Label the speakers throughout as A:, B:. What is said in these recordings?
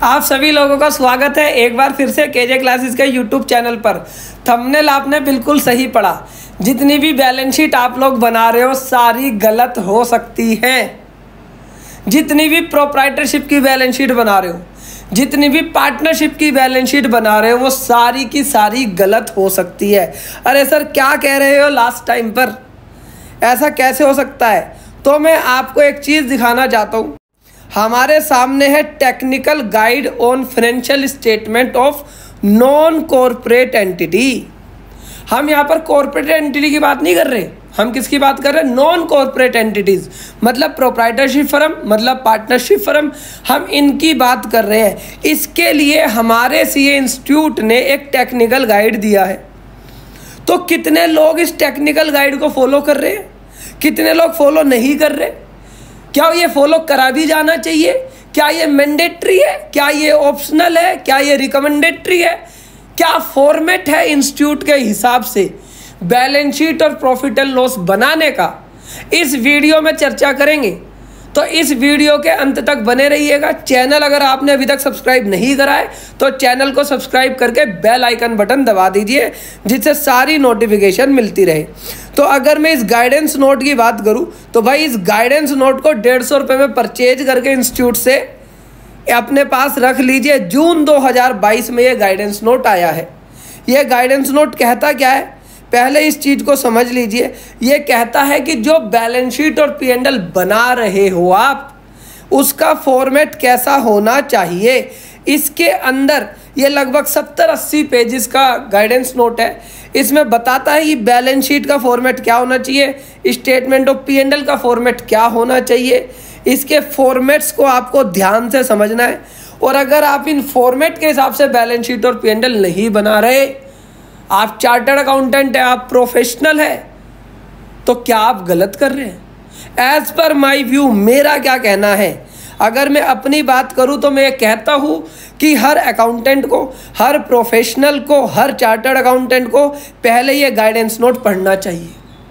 A: आप सभी लोगों का स्वागत है एक बार फिर से केजे क्लासेस के यूट्यूब चैनल पर। थंबनेल आपने बिल्कुल सही पढ़ा। जितनी भी बैलेंस शीट आप लोग बना रहे हो सारी गलत हो सकती है। जितनी भी प्रोप्राइटरशिप की बैलेंस शीट बना रहे हो, जितनी भी पार्टनरशिप की बैलेंस शीट बना रहे हो, वो सारी की सारी गलत हो सकती है। अरे सर क्या कह रहे हो लास्ट टाइम पर, ऐसा कैसे हो सकता है? तो मैं आपको एक चीज़ दिखाना चाहता हूँ। हमारे सामने है technical guide on financial statement of non corporate entity. हम यहाँ पर कॉर्पोरेट एंटिटी की बात नहीं कर रहे, हम किसकी बात कर रहे हैं? नॉन कॉर्पोरेट एंटिटीज़, मतलब प्रोप्राइटरशिप फर्म, मतलब पार्टनरशिप फर्म, हम इनकी बात कर रहे हैं। इसके लिए हमारे सीए इंस्टीट्यूट ने एक टेक्निकल गाइड दिया है। तो कितने लोग इस टेक्निकल गाइड को फॉलो कर रहे हैं, कितने लोग फॉलो नहीं कर रहे? क्या ये फॉलो करा भी जाना चाहिए? क्या ये मैंडेटरी है? क्या ये ऑप्शनल है? क्या ये रिकमेंडेटरी है? क्या फॉर्मेट है इंस्टीट्यूट के हिसाब से बैलेंस शीट और प्रॉफिट एंड लॉस बनाने का? इस वीडियो में चर्चा करेंगे, तो इस वीडियो के अंत तक बने रहिएगा। चैनल अगर आपने अभी तक सब्सक्राइब नहीं करा है तो चैनल को सब्सक्राइब करके बेल आइकन बटन दबा दीजिए, जिससे सारी नोटिफिकेशन मिलती रहे। तो अगर मैं इस गाइडेंस नोट की बात करूं तो भाई इस गाइडेंस नोट को 150 रुपये में परचेज करके इंस्टीट्यूट से अपने पास रख लीजिए। जून 2022 में ये गाइडेंस नोट आया है। ये गाइडेंस नोट कहता क्या है, पहले इस चीज़ को समझ लीजिए। ये कहता है कि जो बैलेंस शीट और पी&एल बना रहे हो आप, उसका फॉर्मेट कैसा होना चाहिए। इसके अंदर ये लगभग 70-80 पेजेस का गाइडेंस नोट है। इसमें बताता है कि बैलेंस शीट का फॉर्मेट क्या होना चाहिए, स्टेटमेंट ऑफ पी&एल का फॉर्मेट क्या होना चाहिए। इसके फॉर्मेट्स को आपको ध्यान से समझना है। और अगर आप इन फॉर्मेट के हिसाब से बैलेंस शीट और पी&एल नहीं बना रहे, आप चार्टर्ड अकाउंटेंट है, आप प्रोफेशनल है, तो क्या आप गलत कर रहे हैं? एज पर माई व्यू, मेरा क्या कहना है, अगर मैं अपनी बात करूं तो मैं कहता हूं कि हर अकाउंटेंट को, हर प्रोफेशनल को, हर चार्टर्ड अकाउंटेंट को पहले ये गाइडेंस नोट पढ़ना चाहिए।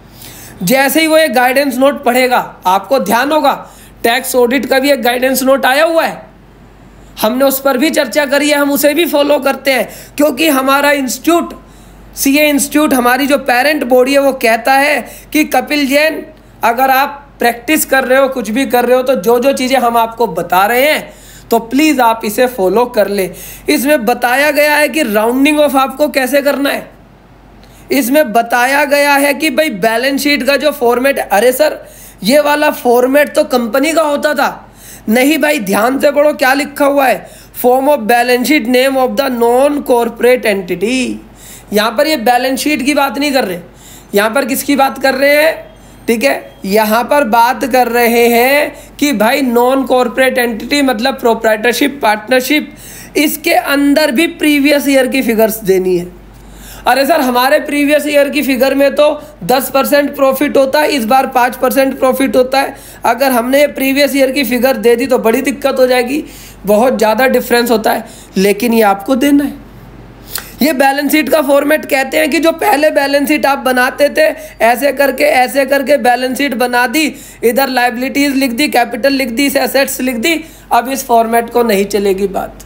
A: जैसे ही वो ये गाइडेंस नोट पढ़ेगा, आपको ध्यान होगा टैक्स ऑडिट का भी एक गाइडेंस नोट आया हुआ है, हमने उस पर भी चर्चा करी है, हम उसे भी फॉलो करते हैं। क्योंकि हमारा इंस्टीट्यूट, सीए इंस्टीट्यूट, हमारी जो पेरेंट बॉडी है, वो कहता है कि कपिल जैन, अगर आप प्रैक्टिस कर रहे हो, कुछ भी कर रहे हो, तो जो जो चीज़ें हम आपको बता रहे हैं तो प्लीज़ आप इसे फॉलो कर ले। इसमें बताया गया है कि राउंडिंग ऑफ आपको कैसे करना है। इसमें बताया गया है कि भाई बैलेंस शीट का जो फॉर्मेट, अरे सर ये वाला फॉर्मेट तो कंपनी का होता था। नहीं भाई, ध्यान से पढ़ो क्या लिखा हुआ है। Form of balance sheet, name of the non corporate entity. यहाँ पर ये बैलेंस शीट की बात नहीं कर रहे, यहाँ पर किसकी बात कर रहे हैं? ठीक है, यहाँ पर बात कर रहे हैं कि भाई नॉन कॉर्पोरेट एंटिटी मतलब प्रोप्राइटरशिप, पार्टनरशिप, इसके अंदर भी प्रीवियस ईयर की फिगर्स देनी है। अरे सर हमारे प्रीवियस ईयर की फिगर में तो 10% प्रॉफिट होता है, इस बार 5% प्रॉफिट होता है। अगर हमने ये प्रीवियस ईयर की फिगर दे दी तो बड़ी दिक्कत हो जाएगी, बहुत ज़्यादा डिफरेंस होता है। लेकिन ये आपको देना है। ये बैलेंस शीट का फॉर्मेट कहते हैं कि जो पहले बैलेंस शीट आप बनाते थे, ऐसे करके बैलेंस शीट बना दी, इधर लायबिलिटीज लिख दी, कैपिटल लिख दी, एसेट्स लिख दी। अब इस फॉर्मेट को नहीं चलेगी बात।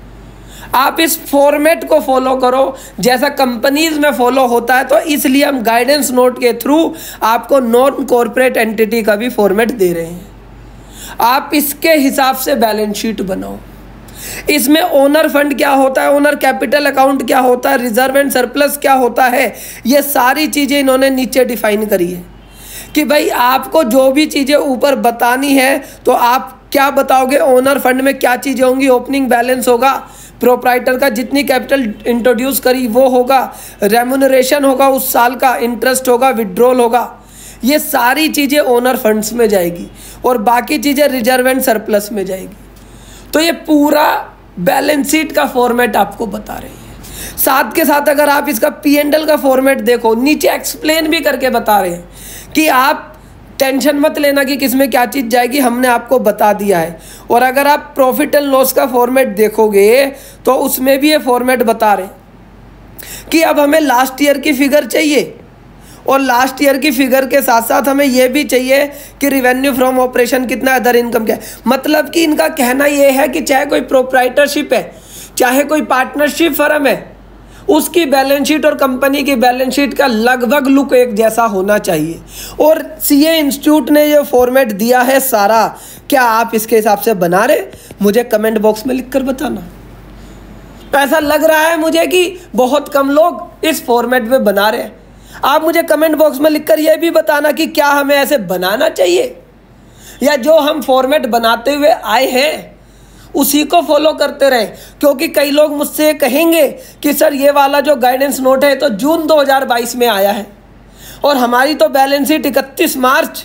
A: आप इस फॉर्मेट को फॉलो करो जैसा कंपनीज में फॉलो होता है। तो इसलिए हम गाइडेंस नोट के थ्रू आपको नॉन कॉर्पोरेट एंटिटी का भी फॉर्मेट दे रहे हैं। आप इसके हिसाब से बैलेंस शीट बनाओ। इसमें ओनर फंड क्या होता है, ओनर कैपिटल अकाउंट क्या होता है, रिजर्व एंड सरप्लस क्या होता है, ये सारी चीज़ें इन्होंने नीचे डिफाइन करी है कि भाई आपको जो भी चीज़ें ऊपर बतानी है तो आप क्या बताओगे। ओनर फंड में क्या चीज़ें होंगी, ओपनिंग बैलेंस होगा, प्रोप्राइटर का जितनी कैपिटल इंट्रोड्यूस करी वो होगा, रेम्यूनरेशन होगा उस साल का, इंटरेस्ट होगा, विड्रॉल होगा, ये सारी चीज़ें ओनर फंड्स में जाएगी और बाकी चीज़ें रिजर्व एंड सरप्लस में जाएगी। तो ये पूरा बैलेंस शीट का फॉर्मेट आपको बता रही है। साथ के साथ अगर आप इसका पी&एल का फॉर्मेट देखो, नीचे एक्सप्लेन भी करके बता रहे हैं कि आप टेंशन मत लेना कि किसमें क्या चीज़ जाएगी, हमने आपको बता दिया है। और अगर आप प्रॉफिट एंड लॉस का फॉर्मेट देखोगे तो उसमें भी ये फॉर्मेट बता रहे कि अब हमें लास्ट ईयर की फिगर चाहिए और लास्ट ईयर की फिगर के साथ साथ हमें यह भी चाहिए कि रिवेन्यू फ्रॉम ऑपरेशन कितना, अदर इनकम क्या है। मतलब कि इनका कहना यह है कि चाहे कोई प्रोप्राइटरशिप है, चाहे कोई पार्टनरशिप फर्म है, उसकी बैलेंस शीट और कंपनी की बैलेंस शीट का लगभग लुक एक जैसा होना चाहिए। और सीए इंस्टीट्यूट ने जो फॉर्मेट दिया है सारा, क्या आप इसके हिसाब से बना रहे? मुझे कमेंट बॉक्स में लिखकर बताना। ऐसा लग रहा है मुझे कि बहुत कम लोग इस फॉर्मेट में बना रहे हैं। आप मुझे कमेंट बॉक्स में लिखकर यह भी बताना कि क्या हमें ऐसे बनाना चाहिए, या जो हम फॉर्मेट बनाते हुए आए हैं उसी को फॉलो करते रहे। क्योंकि कई लोग मुझसे कहेंगे कि सर ये वाला जो गाइडेंस नोट है तो जून 2022 में आया है और हमारी तो बैलेंस शीट 31 मार्च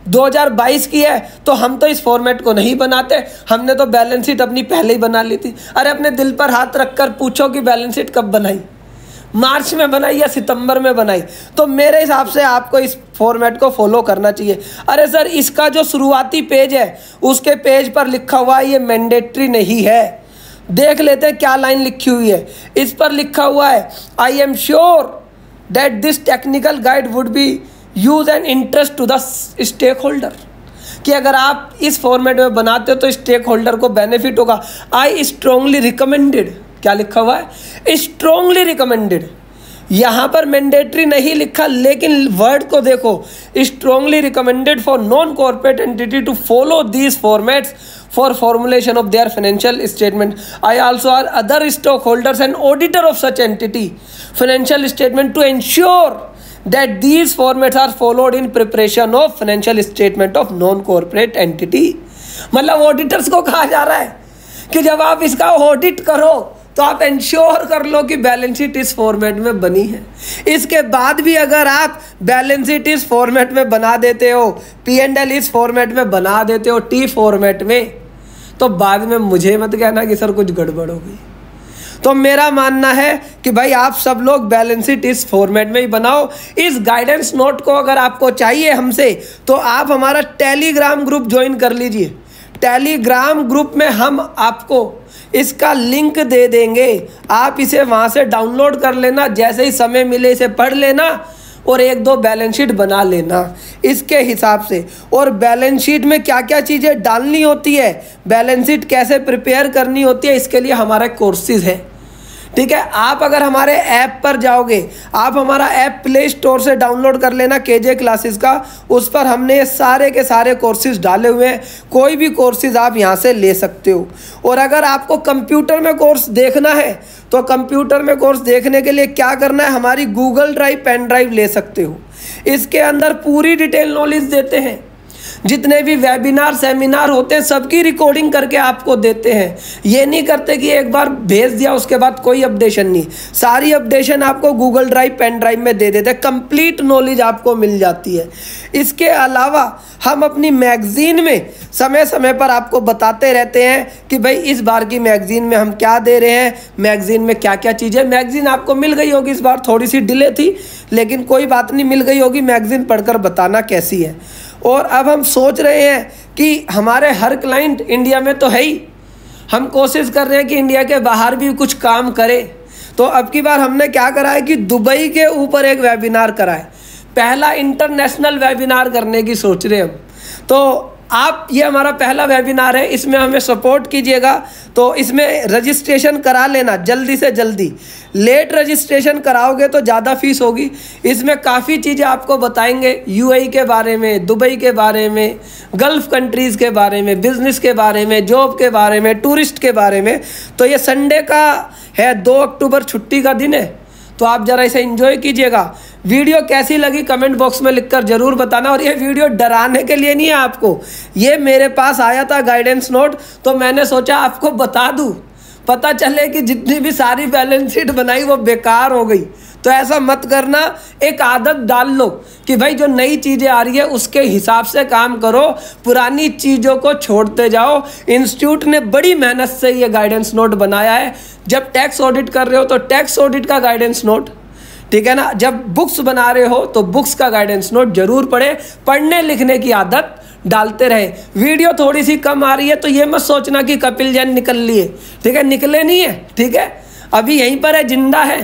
A: 2022 की है, तो हम तो इस फॉर्मेट को नहीं बनाते, हमने तो बैलेंस शीट अपनी पहले ही बना ली थी। अरे अपने दिल पर हाथ रखकर पूछो कि बैलेंस शीट कब बनाई, मार्च में बनाई या सितंबर में बनाई? तो मेरे हिसाब से आपको इस फॉर्मेट को फॉलो करना चाहिए। अरे सर इसका जो शुरुआती पेज है उसके पेज पर लिखा हुआ है ये मैंडेटरी नहीं है। देख लेते हैं क्या लाइन लिखी हुई है। इस पर लिखा हुआ है, I am sure that this technical guide would be use and interest to the stakeholder, कि अगर आप इस फॉर्मेट में बनाते हो तो स्टेक होल्डर को बेनिफिट होगा। आई स्ट्रांगली रिकमेंडेड, क्या लिखा हुआ है? Strongly recommended. यहाँ पर मैंडेटरी नहीं लिखा, लेकिन वर्ड को देखो, strongly recommended for non corporate entity to follow these formats for formulation of their financial statement. I also are other stockholders and auditor of such entity financial statement to ensure that these formats are followed in preparation of financial statement of non-corporate entity। मतलब auditors को कहा जा रहा है कि जब आप इसका ऑडिट करो तो आप इंश्योर कर लो कि बैलेंस शीट इस फॉर्मेट में बनी है। इसके बाद भी अगर आप बैलेंस शीट इस फॉर्मेट में बना देते हो, P&L इस फॉर्मेट में बना देते हो, T फॉर्मेट में, तो बाद में मुझे मत कहना कि सर कुछ गड़बड़ हो गई। तो मेरा मानना है कि भाई आप सब लोग बैलेंस शीट इस फॉर्मेट में ही बनाओ। इस गाइडेंस नोट को अगर आपको चाहिए हमसे तो आप हमारा टेलीग्राम ग्रुप ज्वाइन कर लीजिए। टेलीग्राम ग्रुप में हम आपको इसका लिंक दे देंगे, आप इसे वहाँ से डाउनलोड कर लेना, जैसे ही समय मिले इसे पढ़ लेना और 1-2 बैलेंस शीट बना लेना इसके हिसाब से। और बैलेंस शीट में क्या क्या चीज़ें डालनी होती है, बैलेंस शीट कैसे प्रिपेयर करनी होती है, इसके लिए हमारा कोर्सेज है। ठीक है, आप अगर हमारे ऐप पर जाओगे, आप हमारा ऐप प्ले स्टोर से डाउनलोड कर लेना केजे क्लासेस का, उस पर हमने ये सारे के सारे कोर्सेज डाले हुए हैं। कोई भी कोर्सेज आप यहाँ से ले सकते हो। और अगर आपको कंप्यूटर में कोर्स देखना है तो कंप्यूटर में कोर्स देखने के लिए क्या करना है, हमारी गूगल ड्राइव पेन ड्राइव ले सकते हो। इसके अंदर पूरी डिटेल नॉलेज देते हैं, जितने भी वेबिनार सेमिनार होते हैं सबकी रिकॉर्डिंग करके आपको देते हैं। ये नहीं करते कि एक बार भेज दिया उसके बाद कोई अपडेशन नहीं, सारी अपडेशन आपको गूगल ड्राइव पेन ड्राइव में दे देते हैं, कंप्लीट नॉलेज आपको मिल जाती है। इसके अलावा हम अपनी मैगजीन में समय समय पर आपको बताते रहते हैं कि भाई इस बार की मैगजीन में हम क्या दे रहे हैं, मैगजीन में क्या क्या चीज़ें। मैगजीन आपको मिल गई होगी, इस बार थोड़ी सी डिले थी लेकिन कोई बात नहीं, मिल गई होगी। मैगजीन पढ़कर बताना कैसी है। और अब हम सोच रहे हैं कि हमारे हर क्लाइंट इंडिया में तो है ही, हम कोशिश कर रहे हैं कि इंडिया के बाहर भी कुछ काम करें। तो अब की बार हमने क्या करा है कि दुबई के ऊपर एक वेबिनार करा है, पहला इंटरनेशनल वेबिनार करने की सोच रहे हैं हम। तो आप, ये हमारा पहला वेबिनार है, इसमें हमें सपोर्ट कीजिएगा। तो इसमें रजिस्ट्रेशन करा लेना जल्दी से जल्दी, लेट रजिस्ट्रेशन कराओगे तो ज़्यादा फीस होगी। इसमें काफ़ी चीज़ें आपको बताएंगे, यूएई के बारे में, दुबई के बारे में, गल्फ़ कंट्रीज़ के बारे में, बिज़नेस के बारे में, जॉब के बारे में, टूरिस्ट के बारे में। तो ये संडे का है, 2 अक्टूबर छुट्टी का दिन है, तो आप ज़रा इसे एंजॉय कीजिएगा। वीडियो कैसी लगी कमेंट बॉक्स में लिखकर ज़रूर बताना। और ये वीडियो डराने के लिए नहीं है आपको, ये मेरे पास आया था गाइडेंस नोट तो मैंने सोचा आपको बता दूँ, पता चले कि जितनी भी सारी बैलेंस शीट बनाई वो बेकार हो गई। तो ऐसा मत करना, एक आदत डाल लो कि भाई जो नई चीज़ें आ रही है उसके हिसाब से काम करो, पुरानी चीज़ों को छोड़ते जाओ। इंस्टीट्यूट ने बड़ी मेहनत से ये गाइडेंस नोट बनाया है। जब टैक्स ऑडिट कर रहे हो तो टैक्स ऑडिट का गाइडेंस नोट, ठीक है ना, जब बुक्स बना रहे हो तो बुक्स का गाइडेंस नोट जरूर पढ़े, पढ़ने लिखने की आदत डालते रहे। वीडियो थोड़ी सी कम आ रही है तो ये मत सोचना कि कपिल जैन निकल लिए, ठीक है, निकले नहीं है, ठीक है, अभी यहीं पर है, जिंदा है।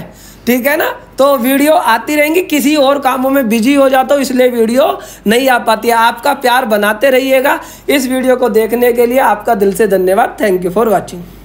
A: ठीक है ना। तो वीडियो आती रहेंगी, किसी और कामों में बिजी हो जाता हूँ इसलिए वीडियो नहीं आ पाती है। आपका प्यार बनाते रहिएगा। इस वीडियो को देखने के लिए आपका दिल से धन्यवाद। Thank you for watching.